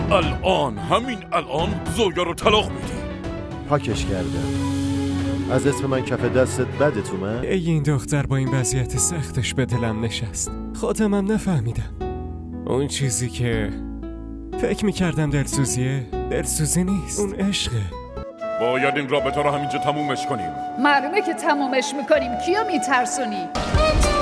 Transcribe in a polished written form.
همین الان زویا رو طلاق میدی. پاکش کردم. از اسم من کف دستت بدت اومد؟ این دختر با این وضعیت سختش به دلم نشست. خودمم نفهمیدم. اون چیزی که فکر میکردم دلسوزی نیست، اون عشقه. باید این رابطه رو همینجا تمومش کنیم. معلومه که تمومش میکنیم. کیو میترسونی؟